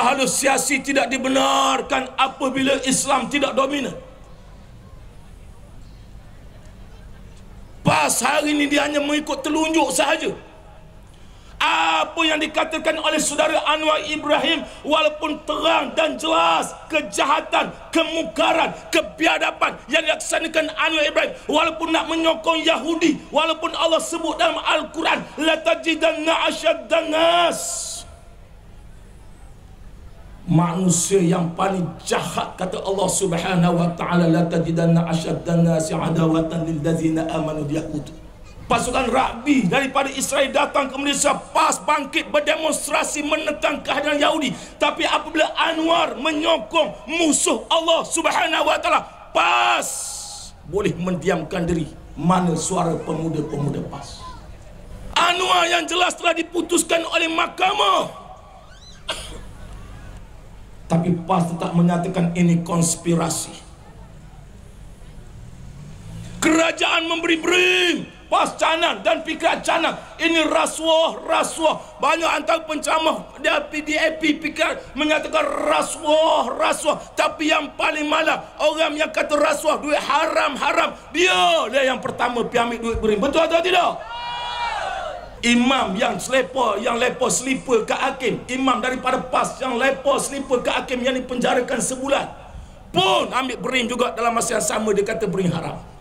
Ahlus siasi tidak dibenarkan apabila Islam tidak dominan. PAS hari ini dia hanya mengikut telunjuk sahaja. Apa yang dikatakan oleh saudara Anwar Ibrahim, walaupun terang dan jelas kejahatan, kemukaran, kebiadaban yang dilaksanakan Anwar Ibrahim, walaupun nak menyokong Yahudi, walaupun Allah sebut dalam Al-Quran, la tajidanna asyaddan nas, manusia yang paling jahat, kata Allah Subhanahu wa taala, la tajidanna asyaddan nasi adawatan lil ladzina amanu yahud. Pasukan rugby daripada Israel datang ke Malaysia, PAS bangkit berdemonstrasi menentang kehadiran Yahudi. Tapi apabila Anwar menyokong musuh Allah Subhanahu wa taala, PAS boleh mendiamkan diri. Mana suara pemuda-pemuda PAS? Anwar yang jelas telah diputuskan oleh mahkamah, tapi PAS tetap menyatakan ini konspirasi. Kerajaan memberi bering, PAS canang dan fikiran canang. Ini rasuah. Banyak antara penceramah dia PDAP fikiran menyatakan rasuah. Tapi yang paling malam, orang yang kata rasuah, duit haram, dia lah yang pertama pergi ambil duit bering. Betul atau tidak? Imam yang lepas selipar ke hakim, imam daripada PAS yang lepas selipar ke hakim yang dipenjarakan sebulan pun ambil bering juga dalam masa yang sama, dia kata bering haram.